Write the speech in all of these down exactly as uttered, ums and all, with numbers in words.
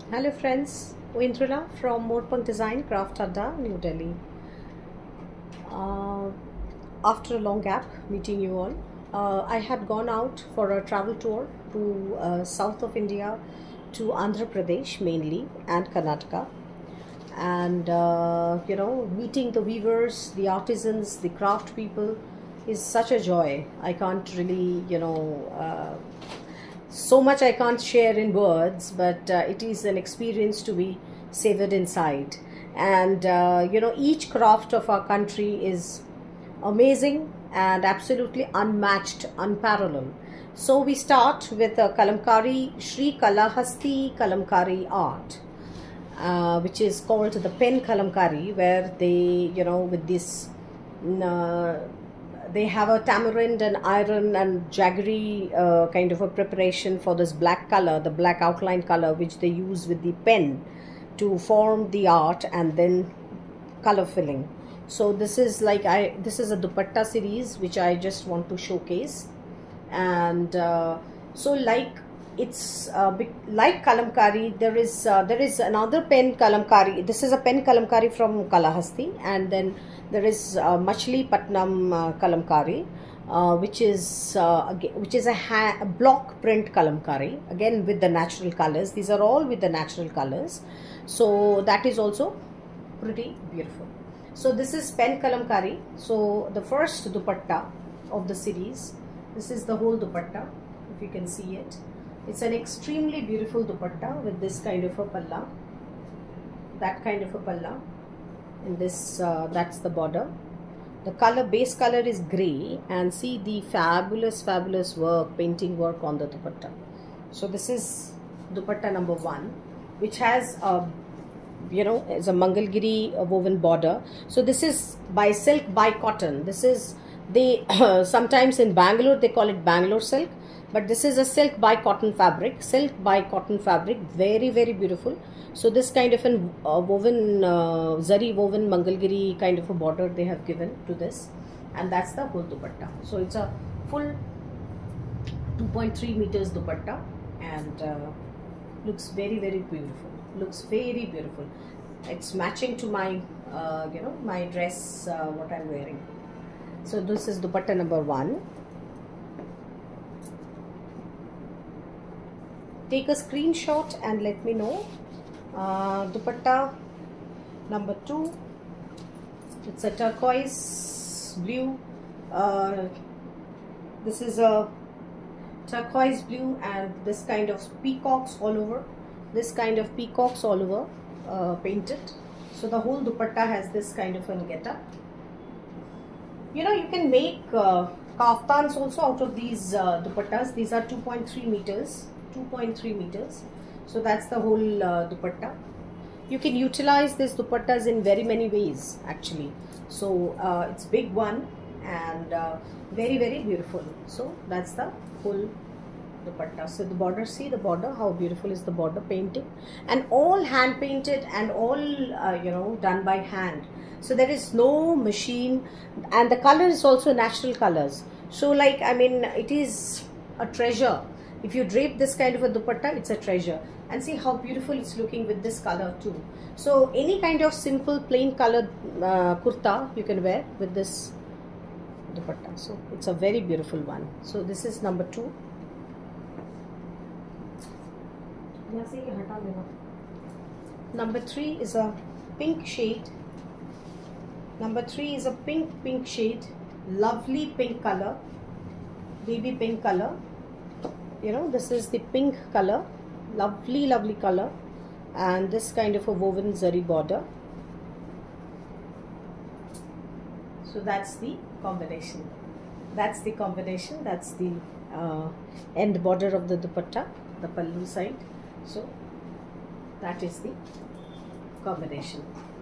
Hello friends, Indrila from Moorpunk Design Craft Adda, New Delhi. Uh, after a long gap meeting you all, uh, I had gone out for a travel tour to uh, south of India, to Andhra Pradesh mainly and Karnataka, and uh, you know, meeting the weavers, the artisans, the craft people is such a joy. I can't really, you know, uh, so much I can't share in words, but uh, it is an experience to be savored inside. And uh, you know, each craft of our country is amazing and absolutely unmatched, unparalleled. So we start with a Kalamkari, Sri Kalahasti Kalamkari art, uh, which is called the pen Kalamkari, where they, you know, with this uh, they have a tamarind and iron and jaggery uh, kind of a preparation for this black color, the black outline color, which they use with the pen to form the art and then color filling. So this is like I this is a dupatta series which I just want to showcase. And uh, so like it's uh, like Kalamkari, there is uh, there is another pen Kalamkari. This is a pen Kalamkari from Kalahasti, and then there is uh, Machilipatnam uh, Kalamkari, uh, which is uh, which is a, a block print Kalamkari, again with the natural colors. These are all with the natural colors, so that is also pretty beautiful. So this is pen Kalamkari. So the first dupatta of the series, this is the whole dupatta, if you can see it. It's an extremely beautiful dupatta with this kind of a palla, that kind of a palla, and this uh, that's the border. The color, base color is grey, and see the fabulous fabulous work, painting work on the dupatta. So this is dupatta number one, which has a, you know, is a Mangalgiri woven border. So this is by silk by cotton. This is, they uh, sometimes in Bangalore they call it Bangalore silk, but this is a silk by cotton fabric, silk by cotton fabric, very very beautiful. So this kind of an uh, woven uh, zari woven Mangalgiri kind of a border they have given to this, and that's the whole dupatta. So it's a full two point three meters dupatta, and uh, looks very very beautiful, looks very beautiful. It's matching to my uh, you know, my dress, uh, what I'm wearing. So this is dupatta number one. Take a screenshot and let me know. Uh, dupatta number two, it's a turquoise blue. Uh, this is a turquoise blue, and this kind of peacocks all over, this kind of peacocks all over uh, painted. So the whole dupatta has this kind of an getup. You know, you can make uh, kaftans also out of these uh, dupattas. These are two point three meters, two point three meters. So that's the whole uh, dupatta. You can utilize this dupattas in very many ways actually. So uh, it's big one and uh, very very beautiful. So that's the whole dupatta. So the border, see the border, how beautiful is the border painting, and all hand painted and all uh, you know, done by hand. So there is no machine, and the color is also natural colors. So like, I mean, it is a treasure. If you drape this kind of a dupatta, it's a treasure. And see how beautiful it's looking with this color too. So any kind of simple plain colored uh, kurta you can wear with this dupatta. So it's a very beautiful one. So this is number two. Number three is a pink shade. Number three is a pink pink shade, lovely pink color, baby pink color. You know, this is the pink color, lovely lovely color, and this kind of a woven zari border. So that's the combination. That's the combination. That's the uh, end border of the dupatta, the pallu side. So that is the combination.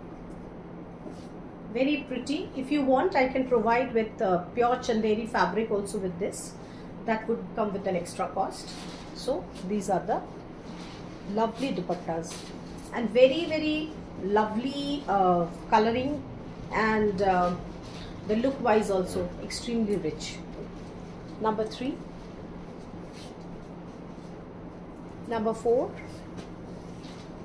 Very pretty. If you want, I can provide with uh, pure chanderi fabric also with this. That would come with an extra cost. So these are the lovely dupattas, and very very lovely uh, coloring, and uh, the look wise also extremely rich. Number three. Number four,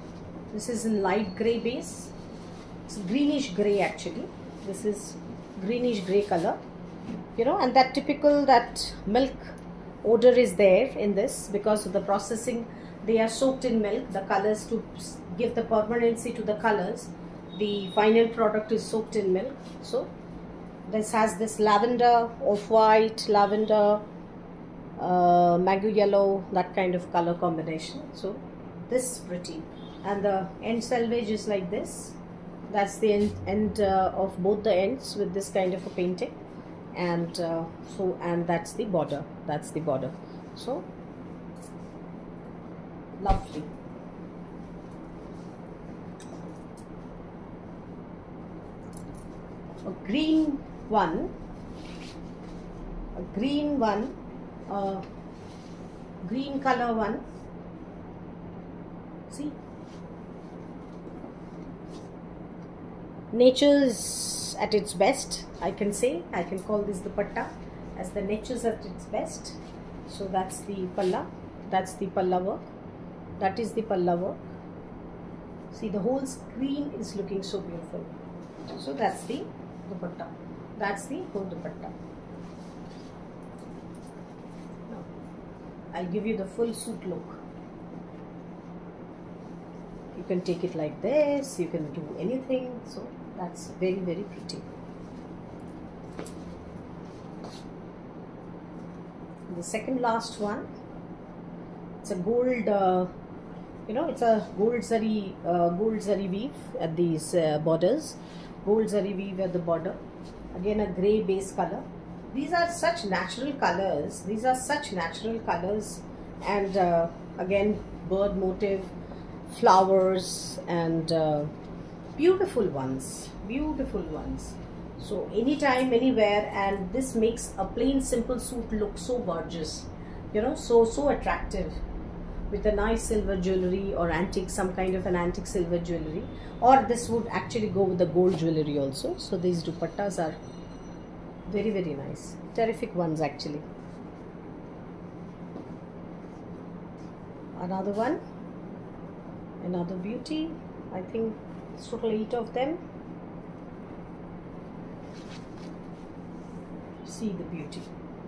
This is in light gray base. It's greenish gray actually. This is greenish gray color, you know, and that typical that milk odor is there in this because of the processing. They are soaked in milk, the colors, to give the permanency to the colors. The final product is soaked in milk. So this has this lavender, off-white, lavender, uh, mango yellow, that kind of color combination. So this is pretty, and the end selvage is like this. That's the end, end uh, of both the ends with this kind of a painting, and uh, so and that's the border. That's the border. So lovely. A green one, a green one, uh, green color one. See, nature's at its best, I can say. I can call this dupatta as the nature's at its best. So that's the palla, that's the palla work, that is the palla work. See, the whole screen is looking so beautiful. So that's the dupatta, that's the whole dupatta. Now I'll give you the full suit look. You can take it like this, you can do anything. So that's very very pretty. The second last one, it's a gold, uh, you know, it's a gold zari, uh, gold zari weave at these uh, borders, gold zari weave at the border. Again a grey base color. These are such natural colors. These are such natural colors, and uh, again bird motif, flowers, and uh, beautiful ones, beautiful ones. So anytime, anywhere, and this makes a plain simple suit look so gorgeous, you know, so so attractive, with a nice silver jewelry or antique, some kind of an antique silver jewelry, or this would actually go with the gold jewelry also. So these dupattas are very very nice, terrific ones actually. Another one, another beauty. I think it's total eight of them. See the beauty,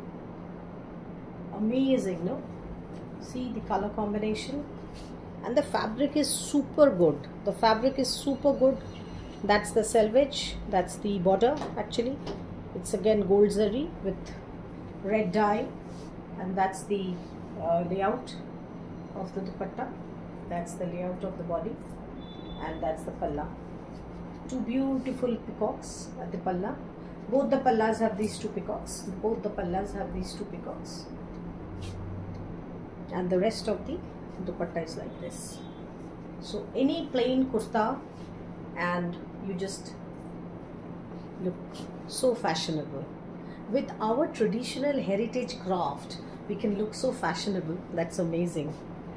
amazing, no? See the color combination, and the fabric is super good. The fabric is super good. That's the selvage, that's the border actually. It's again gold zari with red dye, and that's the uh, layout of the dupatta. That's the layout of the body, and that's the palla. Two beautiful peacocks at the palla. Both the pallas have these two peacocks. Both the pallas have these two peacocks. And the rest of the dupatta is like this. So any plain kurta, and you just look so fashionable. With our traditional heritage craft, we can look so fashionable. That's amazing.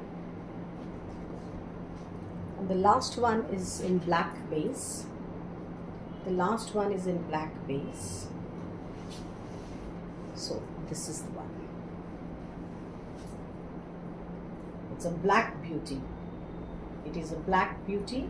And the last one is in black base. The last one is in black base. So this is the one. It's a black beauty. It is a black beauty.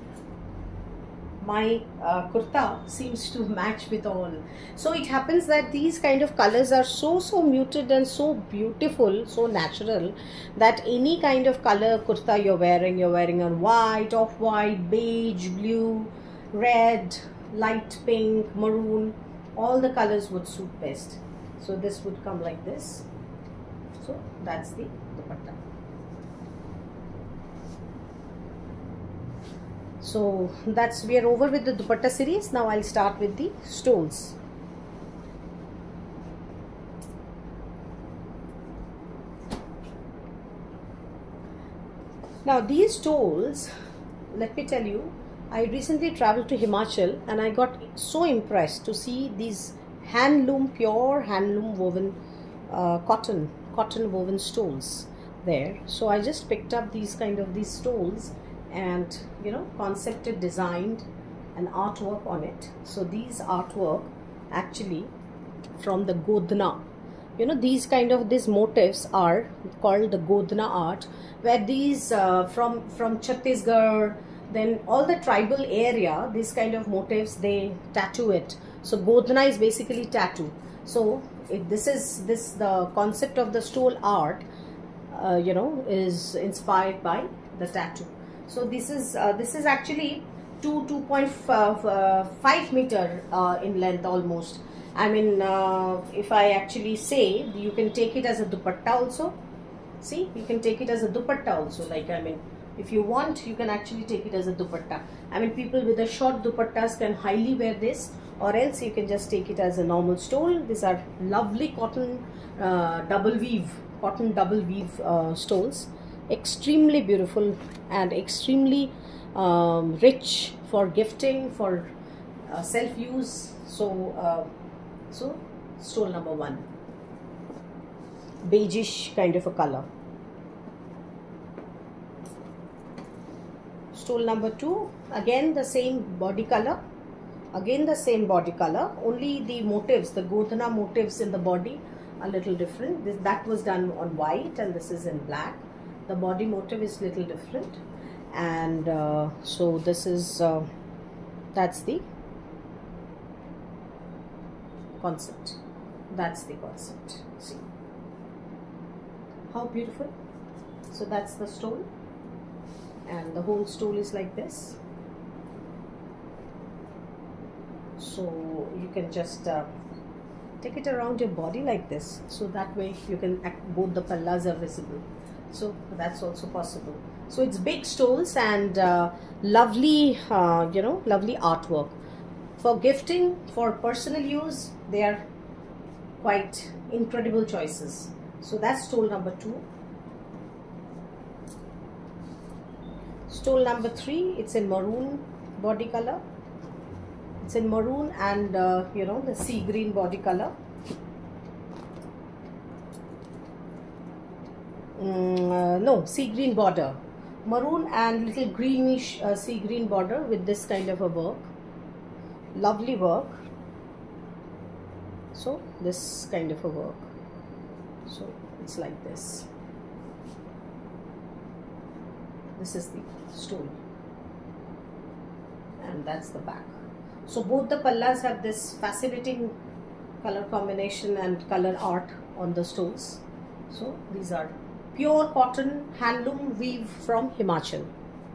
My uh, kurta seems to match with all. So it happens that these kind of colors are so so muted and so beautiful, so natural, that any kind of color kurta you're wearing, you're wearing on white, off-white, beige, blue, red, light pink, maroon, all the colors would suit best. So this would come like this. So that's the dupatta. So that's, we are over with the dupatta series. Now I'll start with the stoles. Now these stoles, let me tell you, I recently traveled to Himachal and I got so impressed to see these handloom, pure handloom woven uh, cotton, cotton woven stoles there. So I just picked up these kind of these stoles and, you know, concepted, designed an artwork on it. So these artwork actually from the Godna, you know, these kind of these motifs are called the Godhna art, where these uh, from from Chhattisgarh, then all the tribal area, these kind of motifs, they tattoo it. So Godhna is basically tattoo. So if this is this the concept of the stole art, uh, you know, is inspired by the tattoo. So this is uh, this is actually two two point five meter uh, in length almost. I mean, uh, if I actually say, you can take it as a dupatta also. See, you can take it as a dupatta also. Like, I mean, if you want, you can actually take it as a dupatta. I mean, people with the short dupattas can highly wear this, or else you can just take it as a normal stole. These are lovely cotton uh, double weave, cotton double weave uh, stoles. Extremely beautiful and extremely um, rich for gifting, for uh, self-use. So, uh, so stole number one, beigeish kind of a color. Stole number two, again the same body color, again the same body color, only the motifs, the Godhna motifs in the body are little different. This, that was done on white and this is in black. The body motif is little different, and uh, so this is uh, that's the concept. That's the concept. See how beautiful. So that's the stole, and the whole stole is like this. So you can just uh, take it around your body like this, so that way you can act, both the pallas are visible. So that's also possible. So it's big stoles and uh, lovely, uh, you know, lovely artwork. For gifting, for personal use, they are quite incredible choices. So that's stole number two. Stole number three, it's in maroon body color. It's in maroon and uh, you know, the sea green body color. Mm, uh, no, sea green border. Maroon and little greenish uh, sea green border with this kind of a work. Lovely work. So this kind of a work. So it's like this. This is the stole, and that's the back. So both the pallas have this fascinating color combination and color art on the stoles. So these are pure cotton handloom weave from Himachal.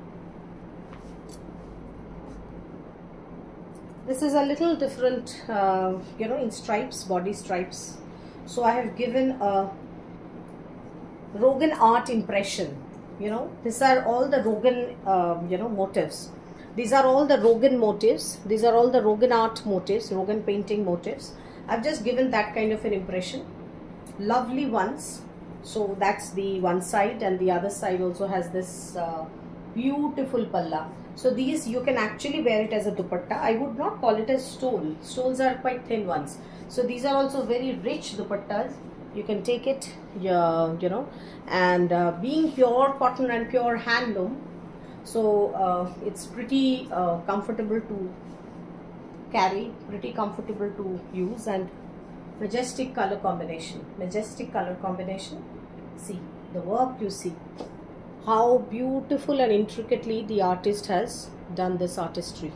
This is a little different, uh, you know, in stripes, body stripes. So I have given a Rogan art impression. You know, these are all the Rogan, uh, you know, motifs. These are all the Rogan motifs. These are all the Rogan art motifs, Rogan painting motifs. I've just given that kind of an impression. Lovely ones. So that's the one side, and the other side also has this uh, beautiful palla. So these you can actually wear it as a dupatta. I would not call it as stole. Stoles are quite thin ones. So these are also very rich dupattas. You can take it, yeah, you know, and uh, being pure cotton and pure handloom, so uh, it's pretty uh, comfortable to carry, pretty comfortable to use, and majestic color combination, majestic color combination. See the work, you see how beautiful and intricately the artist has done this artistry.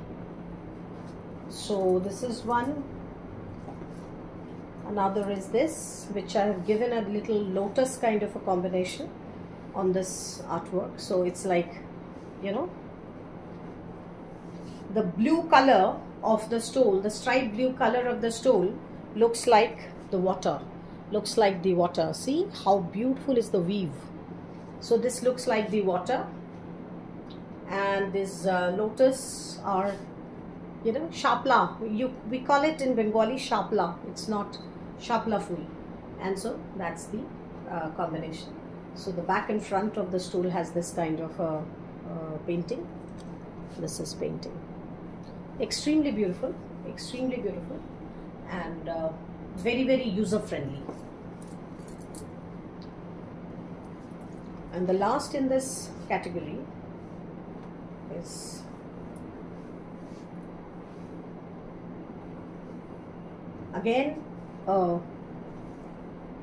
So this is one. Another is this, which I have given a little lotus kind of a combination on this artwork. So it's like, you know, the blue color of the stole, the striped blue color of the stole looks like the water, looks like the water. See how beautiful is the weave. So this looks like the water, and this uh, lotus are, you know, shapla. You we call it in Bengali shapla. It's not shapla full, and so that's the uh, combination. So the back and front of the stool has this kind of uh, uh, painting. This is painting. Extremely beautiful, extremely beautiful, and uh, very very user friendly. And the last in this category is again a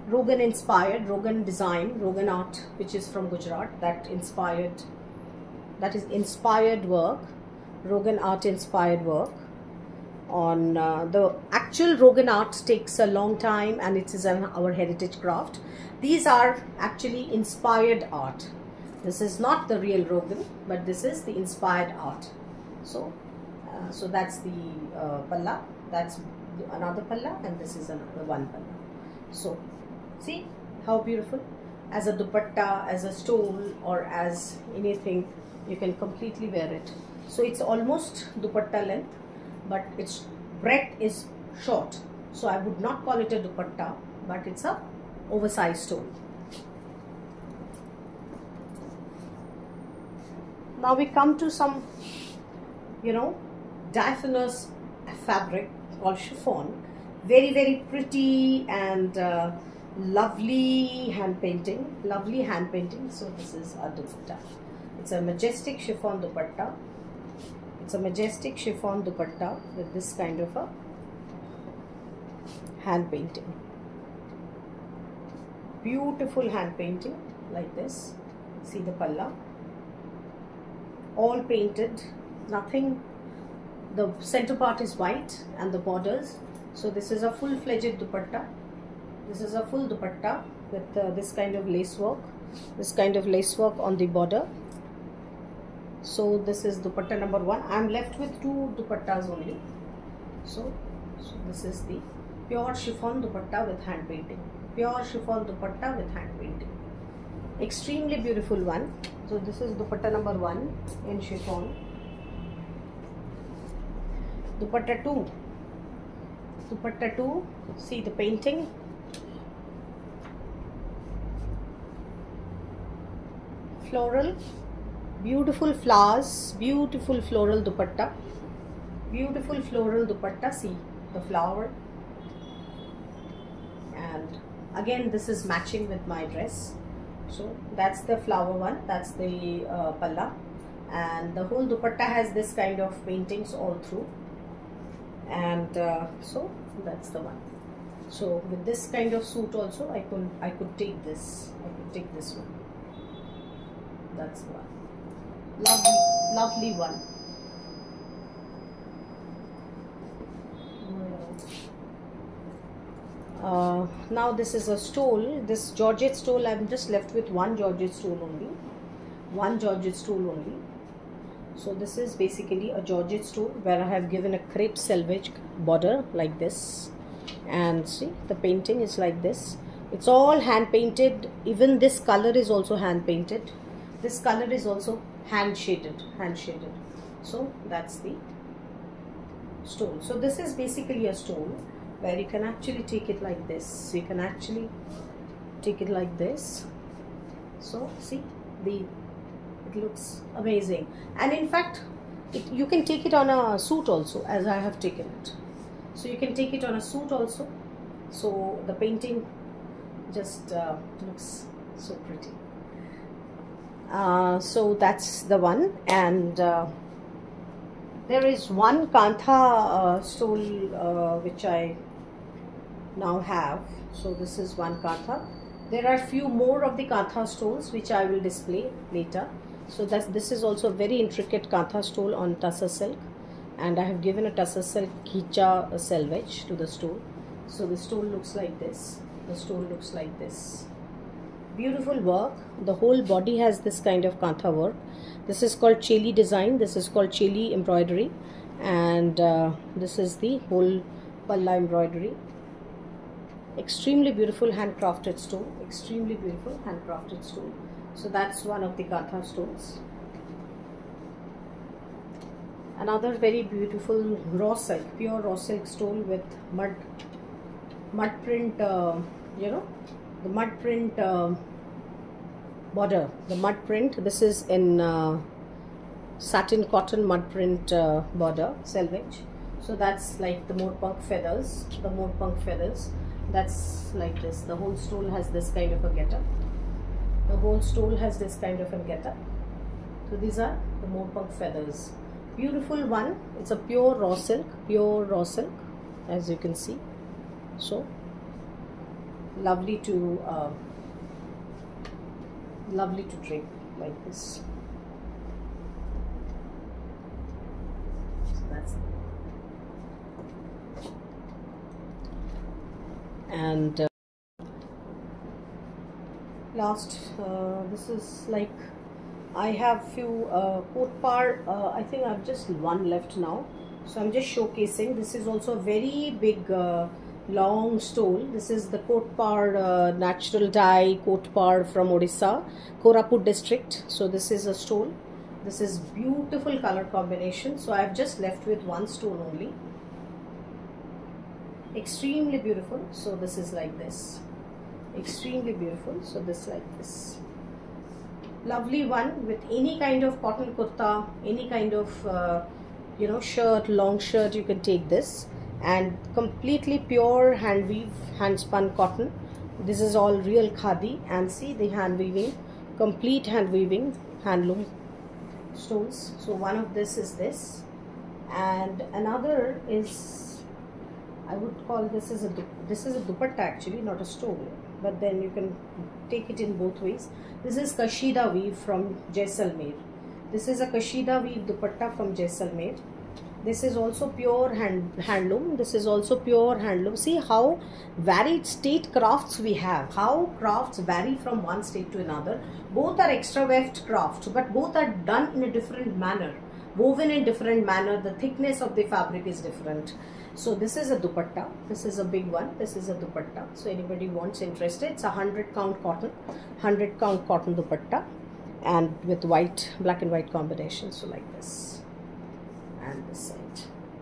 Rogan inspired, Rogan design, Rogan art, which is from Gujarat, that inspired, that is inspired work, Rogan art inspired work. On uh, the actual Rogan art takes a long time, and it is an our heritage craft. These are actually inspired art. This is not the real Rogan, but this is the inspired art. So, uh, so that's the uh, palla. That's another palla, and this is another one palla. So, see how beautiful. As a dupatta, as a stole, or as anything, you can completely wear it. So it's almost dupatta length, but its breadth is short. So I would not call it a dupatta, but it's a oversized stole. Now we come to some, you know, diaphanous fabric called chiffon. Very, very pretty and uh, lovely hand painting. Lovely hand painting. So this is a dupatta. It's a majestic chiffon dupatta. It's a majestic chiffon dupatta with this kind of a hand painting. Beautiful hand painting like this. See the palla. All painted, nothing. The center part is white and the borders. So this is a full-fledged dupatta. This is a full dupatta with uh, this kind of lace work. This kind of lace work on the border. So this is dupatta number one. I am left with two dupattas only. So, so this is the pure chiffon dupatta with hand painting. Pure chiffon dupatta with hand painting. Extremely beautiful one. So this is dupatta number one in chiffon. Dupatta two. Dupatta two. See the painting. Floral. Beautiful flowers, beautiful floral dupatta, beautiful floral dupatta. See the flower, and again this is matching with my dress. So that's the flower one, that's the uh, palla, and the whole dupatta has this kind of paintings all through, and uh, so that's the one. So with this kind of suit also I could I could take this I could take this one. That's the one. Lovely, lovely one. Uh, now this is a stole. This Georgette stole, I'm just left with one Georgette stole only. One Georgette stole only. So this is basically a Georgette stole where I have given a crepe selvage border like this. And see, the painting is like this. It's all hand painted. Even this color is also hand painted. This color is also hand shaded, hand shaded. So that's the stole. So this is basically a stole where you can actually take it like this. You can actually take it like this. So see, the it looks amazing. And in fact, it, you can take it on a suit also, as I have taken it. So you can take it on a suit also. So the painting just uh, looks so pretty. Uh, so that's the one, and uh, there is one kantha uh, stole uh, which I now have. So this is one kantha. There are few more of the kantha stoles which I will display later. So that's this is also a very intricate kantha stole on tussar silk, and I have given a tussar silk khicha selvage to the stole. So the stole looks like this. The stole looks like this. Beautiful work. The whole body has this kind of kantha work. This is called cheli design. This is called cheli embroidery, and uh, this is the whole palla embroidery. Extremely beautiful handcrafted stole. Extremely beautiful handcrafted stole. So that's one of the kantha stoles. Another very beautiful raw silk, pure raw silk stole with mud mud print. Uh, you know. The mud print uh, border, the mud print. This is in uh, satin cotton mud print uh, border selvage. So that's like the morpunk feathers. The morpunk feathers. That's like this. The whole stole has this kind of a getup. The whole stole has this kind of a getup. So these are the morpunk feathers. Beautiful one. It's a pure raw silk. Pure raw silk, as you can see. So. lovely to uh, lovely to drape like this. So that's it. And uh, last, uh, this is like, I have few uh, coat par. uh, I think I have just one left now, so I'm just showcasing. This is also a very big uh, long stole. This is the coat par uh, natural dye coat par from Odisha, Koraput district. So this is a stole. This is beautiful color combination. So I have just left with one stole only. Extremely beautiful. So this is like this, extremely beautiful. So this like this, lovely one with any kind of cotton kurta, any kind of uh, you know shirt, long shirt, you can take this. And completely pure hand weave, hand spun cotton. This is all real khadi, and see the hand weaving, complete hand weaving, handloom stones. So one of this is this, and another is, I would call this is a this is a dupatta actually, not a stole, but then you can take it in both ways. This is Kashida weave from Jaisalmer. This is a Kashida weave dupatta from Jaisalmer. This is also pure hand handloom. This is also pure handloom. See how varied state crafts we have. How crafts vary from one state to another. Both are extra weft crafts, but both are done in a different manner, woven in different manner. The thickness of the fabric is different. So this is a dupatta. This is a big one. This is a dupatta. So anybody wants interested, it's a hundred count cotton, hundred count cotton dupatta, and with white, black and white combination. So like this, and this side.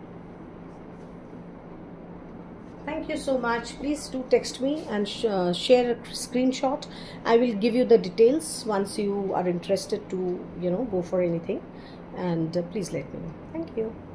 Thank you so much. Please do text me and sh uh, share a screenshot. I will give you the details once you are interested to, you know, go for anything. And uh, please let me know. Thank you.